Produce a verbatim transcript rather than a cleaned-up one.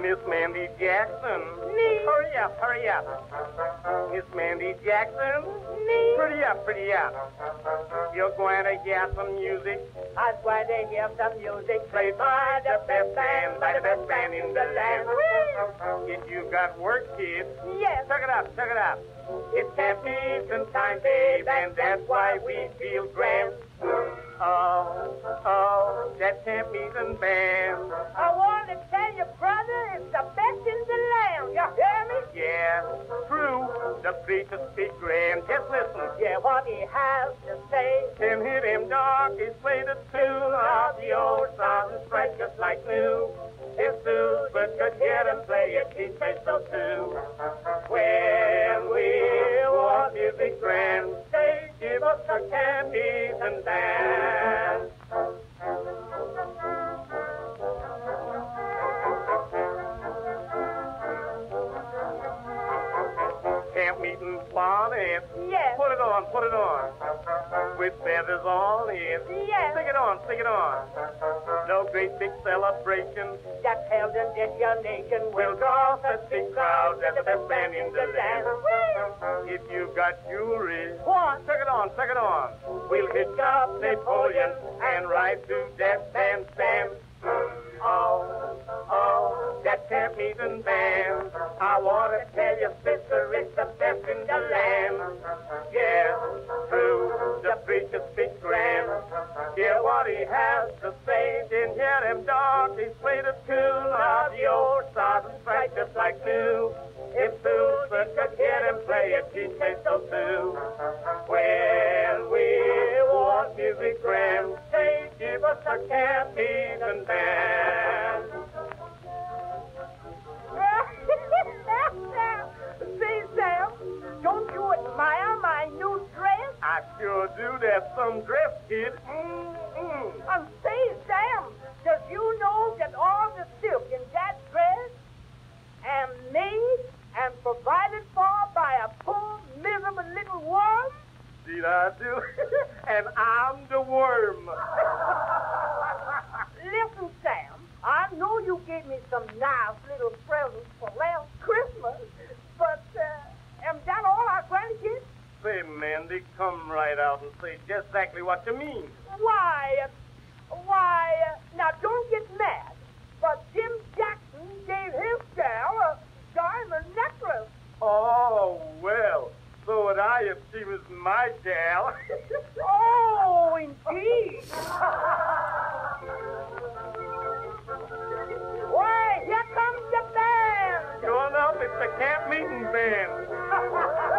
Miss Mandy Jackson. Me. Hurry up, hurry up. Miss Mandy Jackson. Me. Pretty up, pretty up. You're going to hear some music. I'm going to hear some music Played by the best band, by the best band in the land. If you got work, kids, Yes. check it up, check it up. It's camp meeting time, babe, and that's why we feel grand. Oh, oh, that camp meeting band. I want to tell you, brother, it's the best in the land. You hear me? Yeah, true, the preacher speak grand. Just listen. Yeah, what he has to say. Can hear him dog, he's played a tune of the old song, strike just like new. It's new, but could hear him play it, he plays so too. When we want music grand, say, give us a candies and dance. Camp meeting bonnet. Yes. Put it on, put it on. With feathers on it. Yes. Stick it on, stick it on. No great big celebration. That's held in this your nation. We'll draw such big crowds as the best band in the land. If you got jewelry, What? check it on, check it on. We'll hit up Napoleon and ride through that bandstand. Oh, oh, that camp meeting band. I want to tell you, sister, it's the best in the land. Yeah, true, the preacher speaks grand. Hear what he has to say. Didn't hear him dog. He's played a tune of the old stars and stripes just like new. If Susan could hear him play it, he'd say so too. When we want music grand, say, give us a camp meeting band. See, Sam, don't you admire my new dress? I sure do. That's some dress, kid. Mm-mm. And say, Sam, does you know that all the silk in that dress am made and provided for by a poor, miserable little worm? See I do? And I'm the worm. Listen, Sam, I know you gave me some nice little presents for last Christmas, but uh, am that all I'm going to get? Say, Mandy, come right out and say just exactly what you mean. Why, uh, why, uh, now don't get mad, but Jim Jackson gave his gal a diamond necklace. Oh, well, so would I if she was my gal. Oh, indeed. Why, here comes the band. Sure enough, it's the camp meeting band.